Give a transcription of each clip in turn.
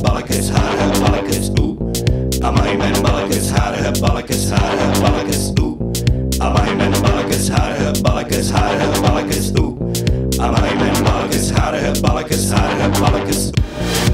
balletjes, haar, balletjes, oeh. Amai, mijn balletjes, haar, balletjes, haar, balletjes, oeh. Amai, mijn balletjes, haar, balletjes, haar, balletjes, oeh. Amai, mijn balletjes, haar, balletjes, haar, balletjes, oeh.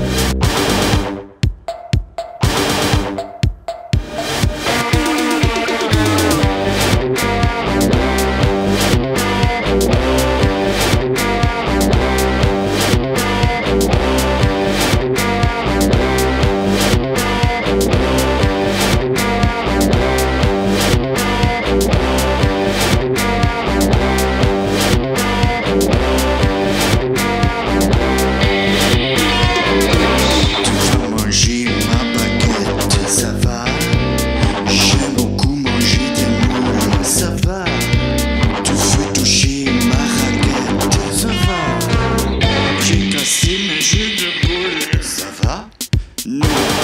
Ça va? Non.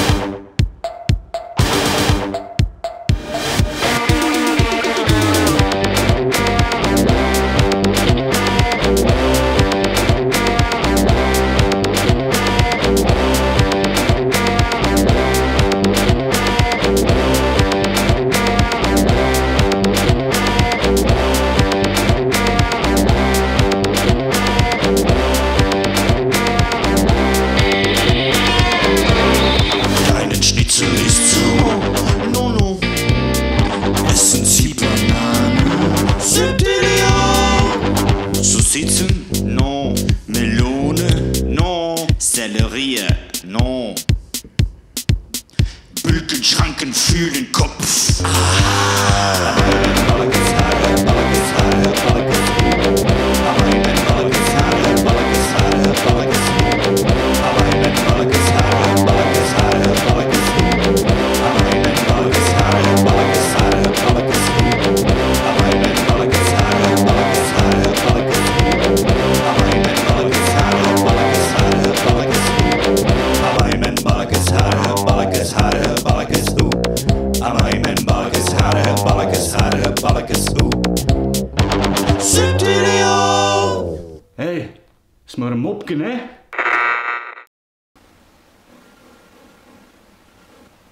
Sitzen? Non. Melone? Non. Sellerie? Non. Bülkenschranken fühlen Kopf. Hé, is maar een mopje, hè?